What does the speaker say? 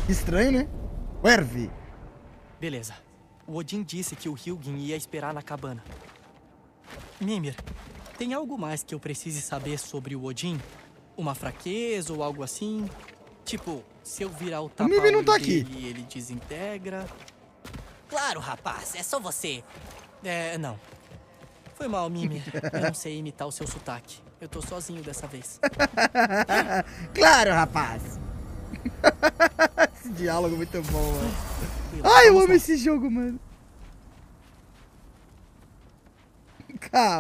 Estranho, né? Werve. Beleza. O Odin disse que o Hugin ia esperar na cabana. Mimir, tem algo mais que eu precise saber sobre o Odin? Uma fraqueza ou algo assim? Tipo, se eu virar o Mimir não tapa-olho tá aqui. dele, ele desintegra? Claro, rapaz, é só você. Não. Foi mal, Mimir. Eu não sei imitar o seu sotaque. Eu tô sozinho dessa vez. Claro, rapaz. Esse diálogo é muito bom, mano. Tranquilo, Ai, eu vamos amo lá. esse jogo, mano. Calma.